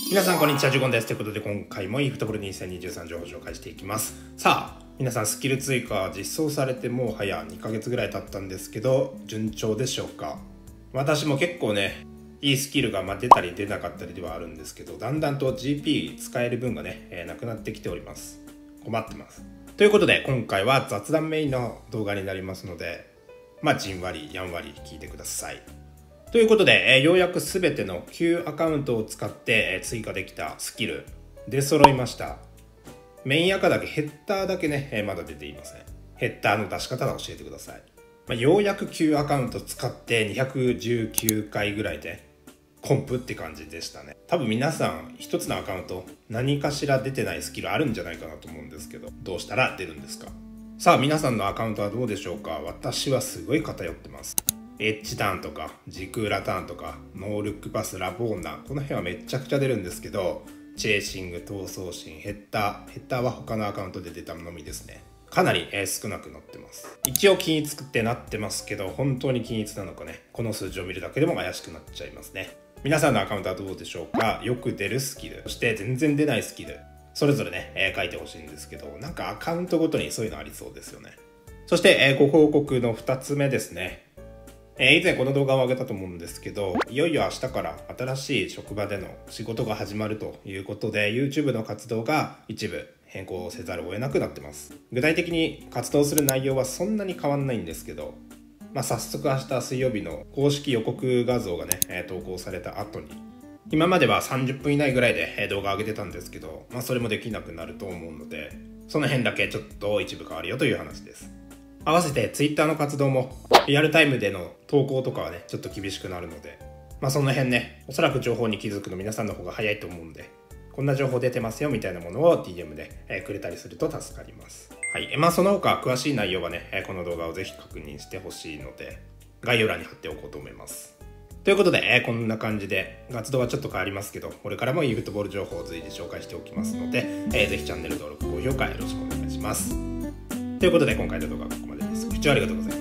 皆さんこんにちは、ジュゴンです。ということで今回も eFootball2023 情報を紹介していきます。さあ皆さん、スキル追加実装されてもう早2ヶ月ぐらい経ったんですけど、順調でしょうか？私も結構ね、いいスキルが出たり出なかったりではあるんですけど、だんだんと GP 使える分がね、なくなってきております。困ってます。ということで今回は雑談メインの動画になりますので、じんわりやんわり聞いてください。ということで、ようやく全ての旧アカウントを使って、追加できたスキル出揃いました。メインアカだけ、ヘッダーだけね、まだ出ていません。ヘッダーの出し方は教えてください。ようやく旧アカウント使って219回ぐらいでコンプって感じでしたね。多分皆さん一つのアカウント何かしら出てないスキルあるんじゃないかなと思うんですけど、どうしたら出るんですか？さあ皆さんのアカウントはどうでしょうか？私はすごい偏ってます。エッジターンとか時空ラターンとかノールックパス、ラボーナ、この辺はめちゃくちゃ出るんですけど、チェーシング、闘争心、ヘッダーは他のアカウントで出たのみですね。かなり少なくなってます。一応均一ってなってますけど、本当に均一なのかね、この数字を見るだけでも怪しくなっちゃいますね。皆さんのアカウントはどうでしょうか？よく出るスキル、そして全然出ないスキル、それぞれね、書いてほしいんですけど、なんかアカウントごとにそういうのありそうですよね。そして、ご報告の2つ目ですね。以前この動画を上げたと思うんですけど、いよいよ明日から新しい職場での仕事が始まるということで、 YouTube の活動が一部変更せざるを得なくなってます。具体的に活動する内容はそんなに変わんないんですけど、早速明日水曜日の公式予告画像がね、投稿された後に、今までは30分以内ぐらいで動画上げてたんですけど、それもできなくなると思うので、その辺だけちょっと一部変わるよという話です。合わせて Twitter の活動もリアルタイムでの投稿とかはね、ちょっと厳しくなるので、その辺ね、おそらく情報に気づくの皆さんの方が早いと思うんで、こんな情報出てますよみたいなものを DM でくれたりすると助かります。はい。その他詳しい内容はね、この動画をぜひ確認してほしいので、概要欄に貼っておこうと思います。ということで、こんな感じで活動はちょっと変わりますけど、これからも eFootball 情報を随時紹介しておきますので、ぜひチャンネル登録、高評価よろしくお願いします。ということで今回の動画はここまでです。ご視聴ありがとうございました。